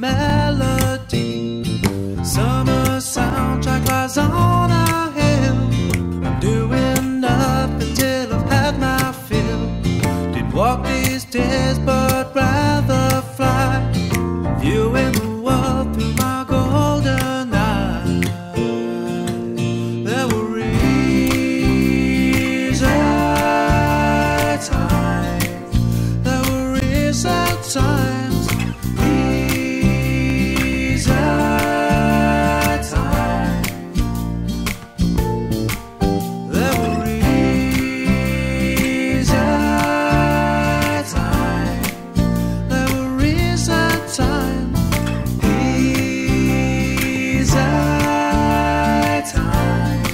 melody. Summer soundtrack lies on a hill. I'm doing nothing till I've had my fill. Didn't walk these days but rather fly, viewing the world through my golden eyes. There were easy times, there were easy times, easy times. There were easy times, there were easy times, easy times.